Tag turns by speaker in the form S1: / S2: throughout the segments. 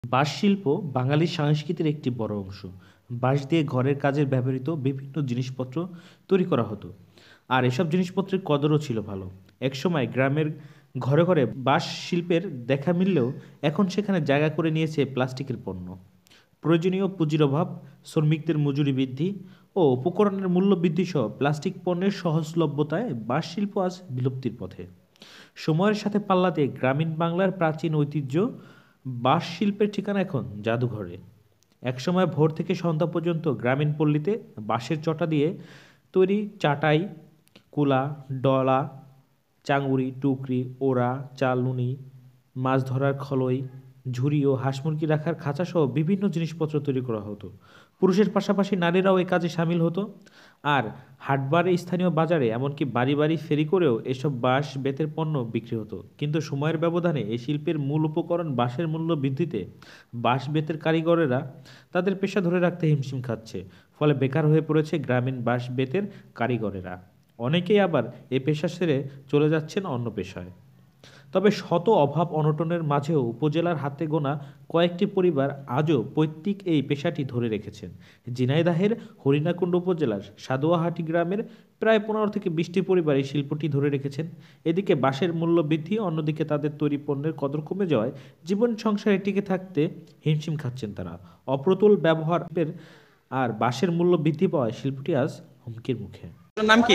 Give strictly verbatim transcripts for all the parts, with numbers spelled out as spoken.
S1: বাঁশ শিল্প বাঙালির সংস্কৃতির একটি বড় অংশ। বাঁশ দিয়ে ঘরের কাজে ব্যবহৃত বিভিন্ন জিনিসপত্র তৈরি করা হতো, আর এসব জিনিসপত্রের কদরও ছিল ভালো। একসময় গ্রামের ঘরে ঘরে বাঁশ শিল্পের দেখা মিললেও এখন সেখানে জায়গা করে নিয়েছে প্লাস্টিকের পণ্য। প্রয়োজনীয় পুঁজির অভাব, শ্রমিকদের মজুরি বৃদ্ধি ও উপকরণের মূল্য বৃদ্ধি সহ প্লাস্টিক পণ্যের সহজলভ্যতায় বাঁশ শিল্প আজ বিলুপ্তির পথে। সময়ের সাথে পাল্লা দিয়ে গ্রামীণ বাংলার প্রাচীন ঐতিহ্য বাঁশ শিল্পের ঠিকানা এখন জাদুঘরে। একসময় ভোর থেকে সন্ধ্যা পর্যন্ত গ্রামীণ পল্লীতে বাঁশের চটা দিয়ে তৈরি চাটাই, কুলা, ডলা, চাঙুরি, টুকরি, ওড়া, চালুনি, মাছ ধরার খলই, ঝুড়ি ও হাঁস মুরগি রাখার খাঁচাসহ বিভিন্ন জিনিসপত্র তৈরি করা হতো। পুরুষের পাশাপাশি নারীরাও এই কাজে সামিল হতো। আর হাটবারে, স্থানীয় বাজারে, এমনকি বাড়ি বাড়ি ফেরি করেও এসব বাঁশ বেতের পণ্য বিক্রি হতো। কিন্তু সময়ের ব্যবধানে এই শিল্পের মূল উপকরণ বাঁশের মূল্য বৃদ্ধিতে বাঁশ বেতের কারিগরেরা তাদের পেশা ধরে রাখতে হিমশিম খাচ্ছে। ফলে বেকার হয়ে পড়েছে গ্রামীণ বাঁশ বেতের কারিগরেরা। অনেকেই আবার এ পেশা ছেড়ে চলে যাচ্ছেন অন্য পেশায়। তবে শত অভাব অনটনের মাঝেও উপজেলার হাতে গোনা কয়েকটি পরিবার আজও পৈতৃক এই পেশাটি ধরে রেখেছেন। ঝিনাইদহের হরিণাকুণ্ড উপজেলার সাদুয়াহাটি গ্রামের প্রায় পনেরো থেকে বিশটি পরিবার এই শিল্পটি ধরে রেখেছেন। এদিকে বাঁশের মূল্য বৃদ্ধি, অন্যদিকে তাদের তৈরি পণ্যের কদর কমে যাওয়ায় জীবন সংসারে টিকে থাকতে হিমশিম খাচ্ছেন তারা। অপ্রতুল ব্যবহারের আর বাঁশের মূল্য বৃদ্ধি পাওয়ায় শিল্পটি আজ হুমকির মুখে।
S2: নাম কি?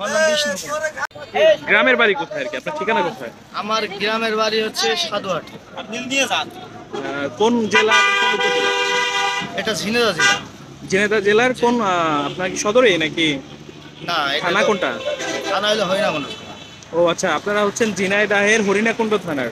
S2: গ্রামের বাড়ি কোথায় আর কি? আপনার ঠিকানা কোথায়?
S3: আমার গ্রামের বাড়ি হচ্ছে সাদুয়াহাটি।
S2: কোন জেলা, কোন উপজেলা?
S3: এটা ঝিনাইদহ জেলা।
S2: ঝিনাইদহ জেলার কোন? আপনার কি সদরে নাকি
S3: না,
S2: থানা কোনটা?
S3: থানা হলো হরিণাকুণ্ড।
S2: ও আচ্ছা, আপনারা হচ্ছেন ঝিনাইদহের হরিণাকুণ্ড থানার।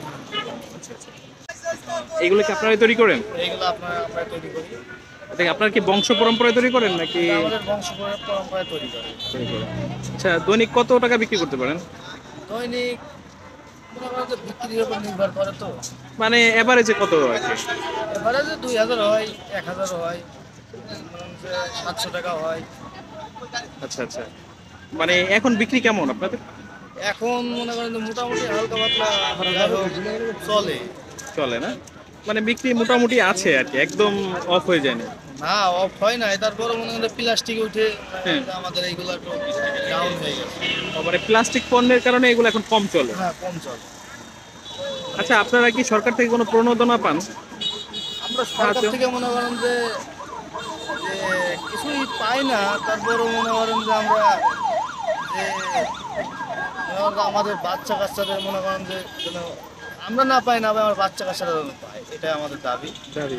S2: এগুলো কি আপনারাই তৈরি করেন?
S3: এইগুলো আপনারা আমরা তৈরি করি।
S2: দেখি, আপনার কি বংশ পরম্পরায় তৈরি করেন নাকি?
S3: আমাদের বংশ পরম্পরায় তৈরি করে।
S2: আচ্ছা, দৈনিক কত টাকা বিক্রি করতে পারেন?
S3: দৈনিক মনে করেন যে বিক্রির উপর নির্ভর করে তো,
S2: মানে এভারেজে কত আর কি?
S3: এবারে যে দুই হাজার হয়, এক হাজার হয়, সাতশো টাকা হয়।
S2: আচ্ছা আচ্ছা, মানে এখন বিক্রি কেমন আপনাদের?
S3: এখন মনে করেন যে মোটামুটি হালকা পাতলা চলে
S2: চলে না, মানে বিক্রি মোটামুটি আছে আর কি, একদম অফ হয়ে যায় না?
S3: না, অফ হয় না। তারপরে মনে করেন প্লাস্টিক উঠে
S2: হ্যাঁ।
S3: আমাদের এইগুলো একটু ডাউন হয়ে গেছে।
S2: মানে প্লাস্টিক পণ্যের কারণে এগুলো এখন কম চলে।
S3: হ্যাঁ, কম চলে।
S2: আচ্ছা, আপনারা কি সরকার থেকে কোনো প্রণোদনা পান?
S3: আমরা সরকার থেকে মনে করেন যে যে কিছুই পাই না, তারপরও মনে করেন যে আমরা যে মনে করেন যে আমাদের বাচ্চা কাচ্চাদের মনে করেন যে যেন আমরা না পাই না, আমার বাচ্চা কাচ্চারা যেন পায়, এটাই আমাদের দাবি।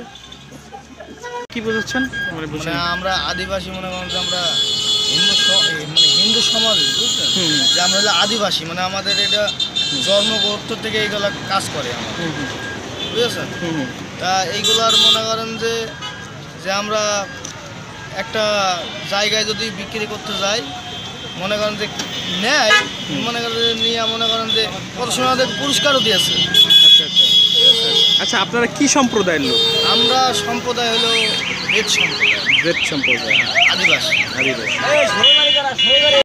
S2: কি বোঝাচ্ছেন? মানে
S3: মানে আমরা আদিবাসী, মনে করেন যে আমরা হিন্দু স- এ মানে হিন্দু সমাজ, বুঝলেন, যে আমরা হলো আদিবাসী, মানে আমাদের এটা জন্মগত থেকে এইগুলা কাজ করে আমার, বুঝেছেন? তা এইগুলার মনে করেন যে যে আমরা একটা জায়গায় যদি বিক্রি করতে যাই, মনে করেন যে নেয়, মনে করেন যে নিয়ে মনে করেন যে কত সময় আমাদের পুরস্কারও দিয়েছে।
S2: আচ্ছা আচ্ছা আচ্ছা, আপনারা কি সম্প্রদায়ের লোক?
S3: আমরা সম্প্রদায় হলো বেদ সম্প্রদায়,
S2: ব্রেড সম্প্রদায়,
S3: আদিবাসী।
S2: আদিবাসী।